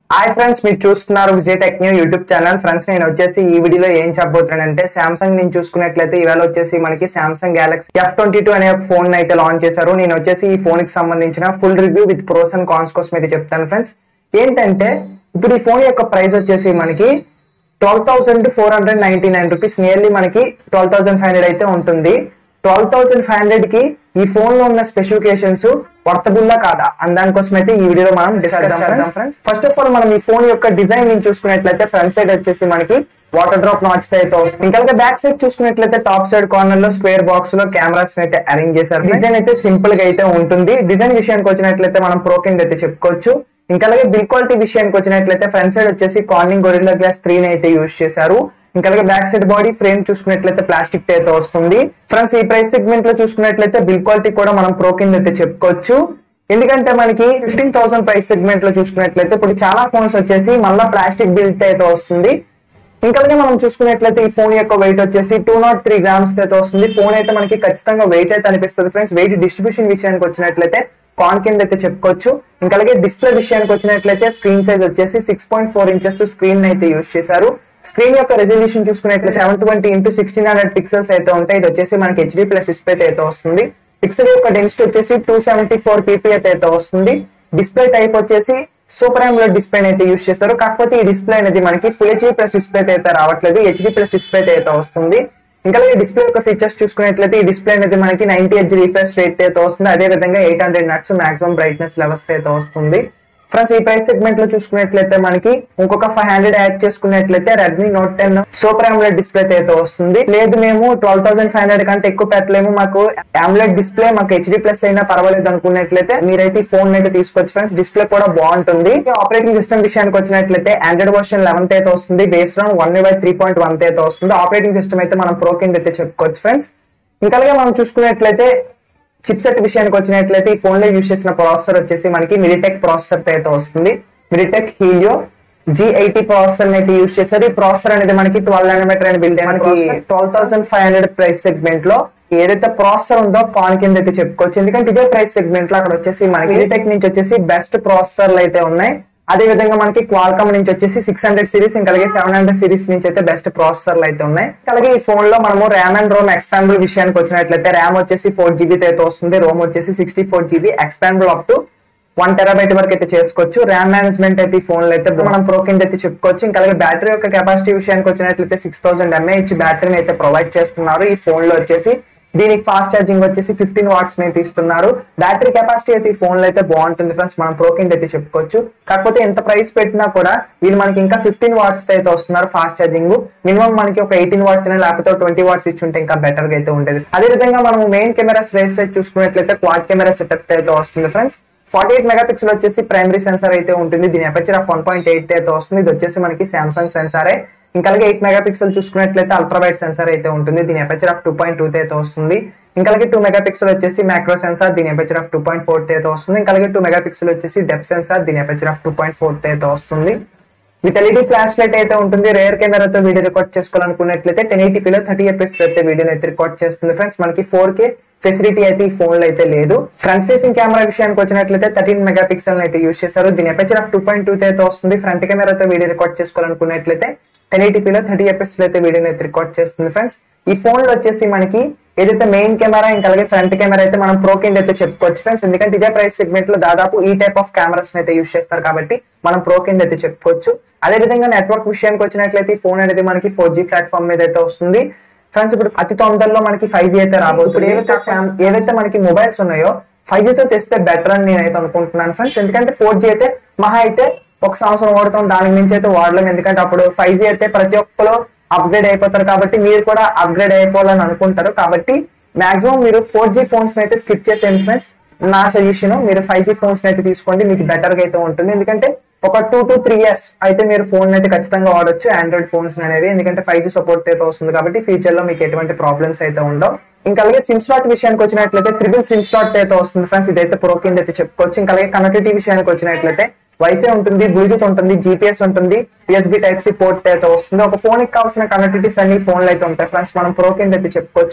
Hi friends, మీరు చూస్తున్నారు Vijay tech new YouTube channel. Friends, నేను వచ్చేసి ఈ వీడియోలో ఏం చెప్పబోతున్నానంటే సామ్సంగ్ నేను చూసుకున్నట్లయితే ఇవాళ వచ్చేసి మనకి సామ్సంగ్ గెలాక్సీ F22 అనే ఫోన్ అయితే లాంచ్ చేశారు. నేను వచ్చేసి ఈ ఫోన్ కి సంబంధించిన full review with pros and cons కోసం అయితే చెప్తాను. ఫ్రెండ్స్, ఏంటంటే ఇప్పుడు ఈ ఫోన్ యొక్క ప్రైస్ వచ్చేసి మనకి 12,499 రూపీస్, నియర్లీ మనకి 12,500 అయితే ఉంటుంది. 12,500 కి ఈ ఫోన్ లో ఉన్న స్పెసిఫికేషన్స్ వర్తబుల్లా కాదా అని దానికోసం అయితే ఈ వీడియోలో మనం డిస్కస్ చేద్దాం. ఫ్రెండ్స్, ఫస్ట్ ఆఫ్ ఆల్ మనం ఈ ఫోన్ యొక్క డిజైన్ నేను చూసుకున్నట్లయితే ఫ్రంట్ సైడ్ వచ్చేసి మనకి వాటర్ డ్రాప్ నాచ్ అయితే వస్తుంది. ఇంకా బ్యాక్ సైడ్ చూసుకున్నట్లయితే టాప్ సైడ్ కార్నర్ లో స్క్వేర్ బాక్స్ లో కెమెరాస్ అయితే అరేంజ్ చేశారు. డిజైన్ అయితే సింపుల్ గా అయితే ఉంటుంది. డిజైన్ విషయానికి వచ్చినట్లయితే మనం ప్రో కింద అయితే చెప్పుకోవచ్చు. ఇంకా అలాగే బిల్డ్ క్వాలిటీ విషయానికి వచ్చినట్లయితే ఫ్రంట్ సైడ్ వచ్చేసి కార్నింగ్ గొరిల్లా గ్లాస్ 3 అయితే యూజ్ చేశారు. ఇంకా అలాగే బ్యాక్ సైడ్ బాడీ ఫ్రేమ్ చూసుకున్నట్లయితే ప్లాస్టిక్ అయితే వస్తుంది. ఫ్రెండ్స్, ఈ ప్రైస్ సెగ్మెంట్ లో చూసుకున్నట్లయితే బిల్డ్ క్వాలిటీ కూడా మనం ప్రో కింద అయితే చెప్పుకోవచ్చు. ఎందుకంటే మనకి 15,000 ప్రైస్ సెగ్మెంట్ లో చూసుకున్నట్లయితే ఇప్పుడు చాలా ఫోన్స్ వచ్చేసి మళ్ళీ ప్లాస్టిక్ బిల్డ్ అయితే వస్తుంది. ఇంకా అలాగే మనం చూసుకున్నట్లయితే ఈ ఫోన్ యొక్క వెయిట్ వచ్చేసి 203 గ్రామ్స్ అయితే వస్తుంది. ఫోన్ అయితే మనకి ఖచ్చితంగా వెయిట్ అయితే అనిపిస్తుంది. ఫ్రెండ్స్, వెయిట్ డిస్ట్రిబ్యూషన్ విషయానికి వచ్చినట్లయితే కాన్ కింద అయితే చెప్పుకోవచ్చు. ఇంకా అలాగే డిస్ప్లే విషయానికి వచ్చినట్లయితే స్క్రీన్ సైజ్ వచ్చేసి 6.4 ఇంచెస్ స్క్రీన్ అయితే యూజ్ చేశారు. స్క్రీన్ యొక్క రెజల్యూషన్ చూసుకున్నట్లయితే 720x1600 పిక్సెల్స్ అయితే ఉంటాయి. ఇది వచ్చేసి మనకి HD+ డిస్ప్లే అయితే వస్తుంది. పిక్సెల్ యొక్క డెన్సిటీ వచ్చేసి 274 ppi అయితే వస్తుంది. డిస్ప్లే టైప్ వచ్చేసి సూపర్ AMOLED డిస్ప్లే అయితే యూజ్ చేస్తారు. కాకపోతే ఈ డిస్ప్లే అనేది మనకి ఫుల్ HD+ డిస్ప్లే అయితే రావట్లేదు, HD+ డిస్ప్లే అయితే వస్తుంది. ఇంకా డిస్ప్లే యొక్క ఫీచర్స్ చూసుకున్నట్లయితే ఈ డిస్ప్లే అనేది మనకి 90 Hz రిఫ్రెష్ రేట్ అయితే వస్తుంది. అదే విధంగా 800 నట్స్ మాక్సిమం బ్రైట్నెస్ లెవెల్స్ అయితే వస్తుంది. ఫ్రెండ్స్, ఈ ప్రైస్ సెగ్మెంట్ లో చూసుకున్నట్లయితే మనకి ఇంకొక 500 యాడ్ చేసుకున్నట్లయితే Redmi note 10 super AMOLED display అయితే వస్తుంది. లేదు, మేము 12,500 కంటే ఎక్కువ పెట్టలేము, మాకు AMOLED డిస్ప్లే మాకు HD+ అయినా పర్వాలేదు అనుకున్నట్లయితే మీరైతే ఈ ఫోన్ అయితే తీసుకోవచ్చు. ఫ్రెండ్స్, డిస్ప్లే కూడా బాగుంటుంది. ఆపరేటింగ్ సిస్టమ్ విషయానికి వచ్చినట్లయితే ఆండ్రాయిడ్ వర్షన్ 11 అయితే వస్తుంది. బేస్డ్ ఆన్ 1UI 3.1 అయితే వస్తుంది. ఆపరేటింగ్ సిస్టమ్ అయితే మనం ప్రో కింద అయితే చెప్పుకోవచ్చు. ఫ్రెండ్స్, ఇంకా మనం చూసుకున్నట్లయితే చిప్ సెట్ విషయానికి వచ్చినట్లయితే ఈ ఫోన్ లో యూజ్ చేసిన ప్రాసెసర్ వచ్చేసి మనకి మిడిటెక్ ప్రాసెసర్ అయితే వస్తుంది. మిడిటెక్ హీలియో G80 ప్రాసెసర్ అయితే యూజ్ చేస్తారు. ఈ ప్రాసెసర్ అనేది మనకి 12 nm అని బిల్డ్ మనకి 12,500 ప్రైస్ సెగ్మెంట్ లో ఏదైతే ప్రాసెసర్ ఉందో కాన్ కింద అయితే చెప్పుకోవచ్చు. ఎందుకంటే ఇదే ప్రైస్ సెగ్మెంట్ లో అక్కడ వచ్చేసి మనకి మిడిటెక్ నుంచి వచ్చేసి బెస్ట్ ప్రాసెసర్లు అయితే ఉన్నాయి. అదే విధంగా మనకి క్వాల్కామ్ నుంచి వచ్చేసి 600 సిరీస్ ఇంకా అలాగే 700 సిరీస్ నుంచి అయితే బెస్ట్ ప్రాసెసర్లు అయితే ఉన్నాయి. అలాగే ఈ ఫోన్ లో మనము ర్యామ్ అండ్ రోమ్ ఎక్స్పాండబుల్ విషయానికి వచ్చినట్లయితే ర్యామ్ వచ్చేసి 4GB అయితే వస్తుంది. రోమ్ వచ్చేసి 64GB, expandable up to 1 TB వరకు అయితే చేసుకోవచ్చు. ర్యామ్ మేనేజ్మెంట్ అయితే ఈ ఫోన్ లో అయితే మనం ప్రో కింద అయితే చెప్పుకోవచ్చు. ఇంకా అలాగే బ్యాటరీ యొక్క కెపాసిటీ విషయానికి వచ్చినట్లయితే 6000 mAh బ్యాటరీని అయితే ప్రొవైడ్ చేస్తున్నారు ఈ ఫోన్ లో వచ్చేసి. దీనికి ఫాస్ట్ ఛార్జింగ్ వచ్చేసి 15 వాట్స్ అయితే ఇస్తున్నారు. బ్యాటరీ కెపాసిటీ అయితే ఈ ఫోన్ లో అయితే బాగుంటుంది. ఫ్రెండ్స్, మనం ప్రో కింద అయితే చెప్పుకోవచ్చు. కాకపోతే ఎంత ప్రైస్ పెట్టినా కూడా వీళ్ళు మనకి ఇంకా 15 వాట్స్ అయితే వస్తున్నారు ఫాస్ట్ ఛార్జింగ్. మినిమం మనకి ఒక 18 వాట్స్ అయినా లేకపోతే 20 వాట్స్ ఇచ్చి ఉంటే ఇంకా బెటర్ గా అయితే ఉండేది. అదే విధంగా మనం మెయిన్ కెమెరాస్ రేస్ అయితే చూసుకున్నట్లయితే క్వాడ్ కెమెరా సెటప్ అయితే వస్తుంది. ఫ్రెండ్స్, 48 మెగాపిక్సెల్ వచ్చేసి ప్రైమరీ సెన్సార్ అయితే ఉంటుంది. దీని అపర్చర్ 1.8 అయితే వస్తుంది. ఇది వచ్చేసి మనకి సామ్సంగ్ సెన్సారే. ఇంకా అలాగే 8 మెగాపిక్సెల్ చూసుకున్నట్లయితే అల్ట్రా వైడ్ సెన్సార్ అయితే ఉంటుంది. దీని అపర్చర్ 2.2 అయితే వస్తుంది. ఇంకా అలాగే 2 మెగాపిక్సెల్ వచ్చేసి మ్యాక్రో సెన్సార్, దీని అపర్చర్ 2.4 అయితే వస్తుంది. ఇంకా అలాగే 2 మెగాపిక్సెల్ వచ్చేసి డెప్త్ సెన్సార్, దీని అపర్చర్ 2.4 అయితే వస్తుంది. విత్ LED ఫ్లాష్ లైట్ అయితే ఉంటుంది. రేర్ కెమెరాతో వీడియో రికార్డ్ చేసుకోవాలనుకున్నట్లయితే 1080p లో 30 fps అయితే వీడియోని అయితే రికార్డ్ చేస్తుంది. ఫ్రెండ్స్, మనకి 4K ఫెసిలిటీ అయితే ఈ ఫోన్ లో అయితే లేదు. ఫ్రంట్ ఫేసింగ్ కెమెరా విషయానికి వచ్చినట్లయితే 13 మెగాపిక్సెల్ అయితే యూజ్ చేశారు. దీని అపర్చర్ 2.2 అయితే వస్తుంది. ఫ్రంట్ కెమెరాతో వీడియో రికార్డ్ చేసుకోవాలనుకున్నట్లయితే 1080p లో 30 fps అయితే వీడియోని అయితే రికార్డ్ చేస్తుంది. ఫ్రెండ్స్, ఈ ఫోన్ లో వచ్చేసి మనకి ఏదైతే మెయిన్ కెమెరా ఇంకా అలాగే ఫ్రంట్ కెమెరా అయితే మనం ప్రో కింద అయితే చెప్పుకోవచ్చు. ఫ్రెండ్స్, ఎందుకంటే ఇదే ప్రైస్ సెగ్మెంట్ లో దాదాపు ఈ టైప్ ఆఫ్ కెమెరాస్ అయితే యూజ్ చేస్తారు కాబట్టి మనం ప్రో కింద అయితే చెప్పుకోవచ్చు. అదే విధంగా నెట్వర్క్ విషయానికి వచ్చినట్లయితే ఈ ఫోన్ అనేది మనకి 4G ప్లాట్ఫామ్ మీద అయితే వస్తుంది. ఫ్రెండ్స్, ఇప్పుడు అతి తొందరలో మనకి 5G అయితే రాబోతుంది. ఏవైతే మనకి మొబైల్స్ ఉన్నాయో 5G తో తెస్తే బెటర్ అని నేనైతే అనుకుంటున్నాను. ఫ్రెండ్స్, ఎందుకంటే 4G అయితే మహా అయితే 1 సంవత్సరం వాడతాం, దానికి మించి అయితే వాడలేం. ఎందుకంటే అప్పుడు 5G అయితే ప్రతి ఒక్కరు అప్గ్రేడ్ అయిపోతారు కాబట్టి మీరు కూడా అప్గ్రేడ్ అయిపోవాలని అనుకుంటారు. కాబట్టి మాక్సిమం మీరు 4G ఫోన్స్ అయితే స్కిప్ చేసేయండి. ఫ్రెండ్స్, నా సజెషన్ మీరు 5G ఫోన్స్ అయితే తీసుకోండి, మీకు బెటర్ గా అయితే ఉంటుంది. ఎందుకంటే ఒక 2 to 3 years అయితే మీరు ఫోన్ అయితే ఖచ్చితంగా వాడొచ్చు ఆండ్రాయిడ్ ఫోన్స్ అనేవి. ఎందుకంటే 5G సపోర్ట్ అయితే వస్తుంది కాబట్టి ఫ్యూచర్ లో మీకు ఎటువంటి ప్రాబ్లమ్స్ అయితే ఉండవు. ఇంకా అలాగే సిమ్ స్లాట్ విషయానికి వచ్చినట్లయితే 3 సిమ్ స్లాట్ అయితే వస్తుంది. ఫ్రెండ్స్, ఇదైతే ప్రో కింద అయితే చెప్పుకోవచ్చు. ఇంకా అలాగే కనెక్టివిటీ విషయానికి వచ్చినట్లయితే వైఫై ఉంటుంది, బ్లూటూత్ ఉంటుంది, GPS ఉంటుంది, USB Type-C పోర్ట్ అయితే వస్తుంది. ఒక ఫోన్ కి కావాల్సిన కనెక్టివిటీస్ అన్ని ఫోన్ లో అయితే ఉంటాయి. ఫ్రెండ్స్, మనం ప్రో కింద అయితే చెప్పుకోవచ్చు.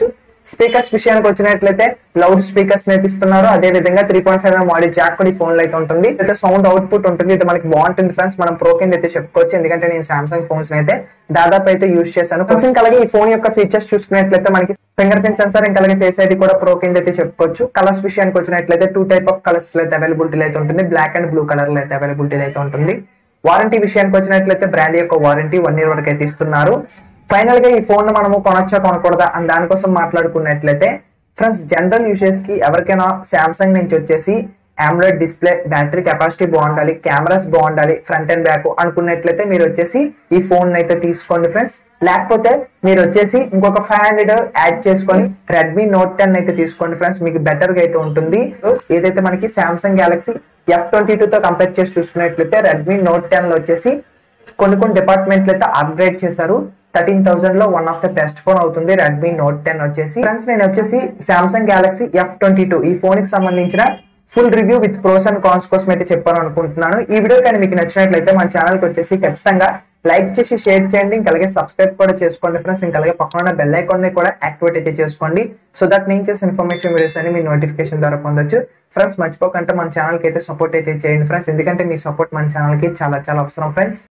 స్పీకర్స్ విషయానికి వచ్చినట్లయితే లౌడ్ స్పీకర్స్ అయితే ఇస్తున్నారు. అదే విధంగా 3.5mm ఆడియో జాక్ కూడా ఈ ఫోన్ లో అయితే ఉంటుంది. అయితే సౌండ్ అవుట్పుట్ ఉంటుంది. ఇది మనకి బాగుంటుంది ఫ్రెండ్స్. మనం ప్రో కింద అయితే చెప్పుకోవచ్చు, ఎందుకంటే నేను సామ్సంగ్ ఫోన్స్ అయితే దాదాపు అయితే యూజ్ చేశాను. ఇంకా అలాగే ఈ ఫోన్ యొక్క ఫీచర్స్ చూసుకున్నట్లయితే మనకి ఫింగర్ ప్రింట్ సెన్సార్, ఇంకా అలాగే ఫేస్ ఐడి కూడా ప్రో కింద అయితే చెప్పుకోవచ్చు. కలర్స్ విషయానికి వచ్చినట్లయితే 2 టైప్ ఆఫ్ కలర్స్ అయితే అవైలబిలిటీ అయితే ఉంటుంది. బ్లాక్ అండ్ బ్లూ కలర్ లో అయితే అవైలబిలిటీ అయితే ఉంటుంది. వారంటీ విషయానికి వచ్చినట్లయితే బ్రాండ్ యొక్క వారంటీ 1 year వరకు అయితే ఇస్తున్నారు. ఫైనల్ గా ఈ ఫోన్ మనము కొనొచ్చా కొనకూడదా అని దానికోసం మాట్లాడుకున్నట్లయితే ఫ్రెండ్స్, జనరల్ యూజర్స్ కి ఎవరికైనా సామ్సంగ్ నుంచి వచ్చేసి ఆండ్రాయిడ్ డిస్ప్లే, బ్యాటరీ కెపాసిటీ బాగుండాలి, కెమెరాస్ బాగుండాలి, ఫ్రంట్ అండ్ బ్యాక్ అనుకున్నట్లయితే మీరు వచ్చేసి ఈ ఫోన్ అయితే తీసుకోండి ఫ్రెండ్స్. లేకపోతే మీరు వచ్చేసి ఇంకొక 500 యాడ్ చేసుకొని రెడ్మీ నోట్ 10 అయితే తీసుకోండి ఫ్రెండ్స్, మీకు బెటర్ గా అయితే ఉంటుంది. ఏదైతే మనకి సామ్సంగ్ గెలాక్సీ F22 తో కంపేర్ చేసి చూసుకున్నట్లయితే రెడ్మీ నోట్ 10 లో వచ్చేసి కొన్ని డిపార్ట్మెంట్లు అయితే అప్గ్రేడ్ చేశారు. 13,000 లో one of the best phone అవుతుంది రెడ్మీ నోట్ 10 వచ్చేసి. ఫ్రెండ్స్, నేను వచ్చేసి సామ్సంగ్ గెలాక్సీ F22 ఈ ఫోన్ కి సంబంధించిన full review with pros and cons కోసం అయితే చెప్పాను అనుకుంటున్నాను. ఈ వీడియో కానీ మీకు నచ్చినట్లయితే మన ఛానల్ కి వచ్చేసి ఖచ్చితంగా లైక్ చేసి షేర్ చేయండి, ఇంకా అలాగే సబ్స్క్రైబ్ కూడా చేసుకోండి ఫ్రెండ్స్. ఇంకా అలాగే పక్కన ఉన్న బెల్ ఐకాన్ ని కూడా యాక్టివేట్ అయితే చేసుకోండి, సో దట్ నేను చేసే ఇన్ఫర్మేషన్ వీడియోస్ అని మీ నోటిఫికేషన్ ద్వారా పొందొచ్చు. ఫ్రెండ్స్, మర్చిపోకుండా మన ఛానల్ కి అయితే సపోర్ట్ అయితే చేయండి ఫ్రెండ్స్, ఎందుకంటే మీ సపోర్ట్ మన ఛానల్ కి చాలా చాలా అవసరం ఫ్రెండ్స్.